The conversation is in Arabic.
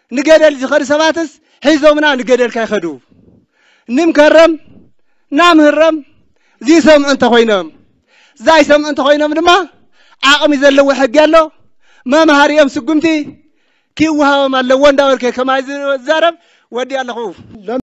نجدل زخر سباتس حيزومنا نجدل كيخدو نمكرم نامهرم زي سم أنت خوينام زي سم أنت خوينام دما عقم يزلوا حق له ما مهاريم سقمتي كي وها ما لو وندا كما زارب ودي الله خوف